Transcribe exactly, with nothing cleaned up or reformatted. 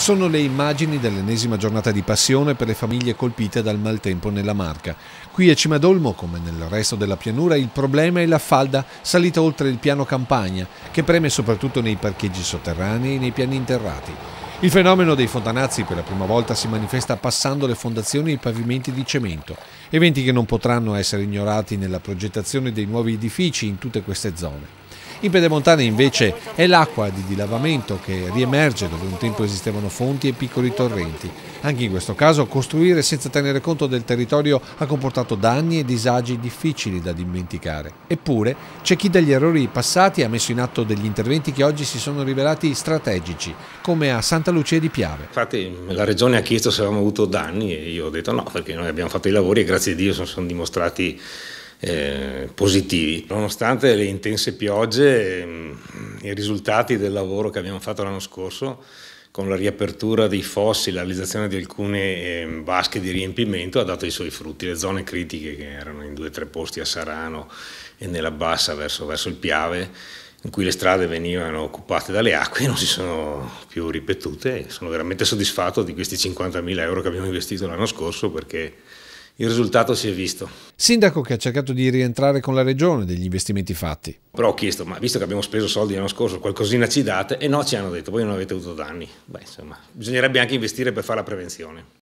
Sono le immagini dell'ennesima giornata di passione per le famiglie colpite dal maltempo nella Marca. Qui a Cimadolmo, come nel resto della pianura, il problema è la falda salita oltre il piano campagna, che preme soprattutto nei parcheggi sotterranei e nei piani interrati. Il fenomeno dei fontanazzi per la prima volta si manifesta passando le fondazioni e i pavimenti di cemento, eventi che non potranno essere ignorati nella progettazione dei nuovi edifici in tutte queste zone. In Pedemontana invece è l'acqua di dilavamento che riemerge dove un tempo esistevano fonti e piccoli torrenti. Anche in questo caso costruire senza tenere conto del territorio ha comportato danni e disagi difficili da dimenticare. Eppure c'è chi dagli errori passati ha messo in atto degli interventi che oggi si sono rivelati strategici, come a Santa Lucia di Piave. Infatti la Regione ha chiesto se avevamo avuto danni e io ho detto no, perché noi abbiamo fatto i lavori e grazie a Dio sono, sono dimostrati Eh, positivi. Nonostante le intense piogge, eh, i risultati del lavoro che abbiamo fatto l'anno scorso con la riapertura dei fossi, la realizzazione di alcune eh, vasche di riempimento ha dato i suoi frutti. Le zone critiche che erano in due o tre posti a Sarano e nella bassa verso, verso il Piave, in cui le strade venivano occupate dalle acque, non si sono più ripetute. Sono veramente soddisfatto di questi cinquantamila euro che abbiamo investito l'anno scorso perché il risultato si è visto. Sindaco che ha cercato di rientrare con la regione degli investimenti fatti. Però ho chiesto, ma visto che abbiamo speso soldi l'anno scorso, qualcosina ci date? E no, ci hanno detto, voi non avete avuto danni. Beh, insomma, bisognerebbe anche investire per fare la prevenzione.